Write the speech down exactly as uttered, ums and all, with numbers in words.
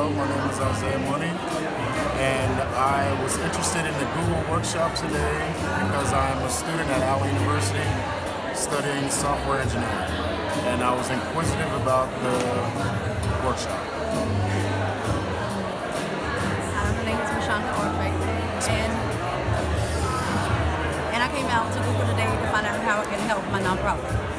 Hello, my name is Autry, and I was interested in the Google workshop today because I'm a student at Autry University studying software engineering, and I was inquisitive about the workshop. Hi, my name is Rashandra, and and I came out to Google today to find out how it can help my nonprofit.